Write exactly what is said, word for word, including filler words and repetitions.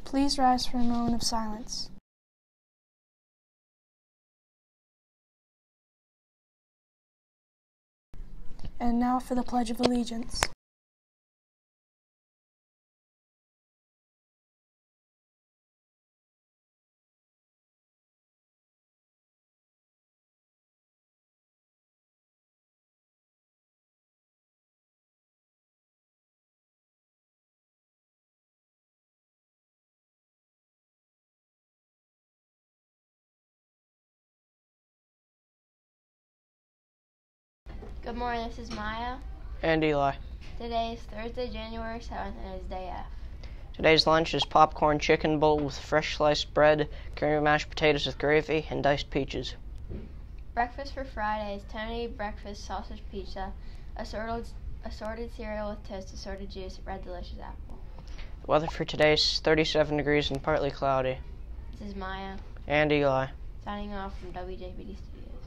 Please rise for a moment of silence. And now for the Pledge of Allegiance. Good morning, this is Maya. And Eli. Today is Thursday, January seventh, and it is day F. Today's lunch is popcorn chicken bowl with fresh sliced bread, creamy mashed potatoes with gravy, and diced peaches. Breakfast for Friday is Tony breakfast sausage pizza, assorted, assorted cereal with toast, assorted juice, red delicious apple. The weather for today is thirty-seven degrees and partly cloudy. This is Maya. And Eli. Signing off from W J B D Studios.